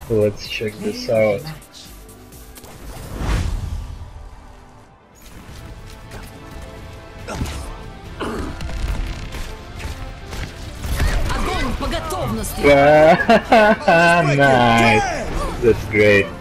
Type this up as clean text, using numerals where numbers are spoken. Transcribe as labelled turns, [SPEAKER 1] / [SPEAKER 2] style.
[SPEAKER 1] Let's check this out.
[SPEAKER 2] Огонь по готовности!
[SPEAKER 1] Nice! That's great.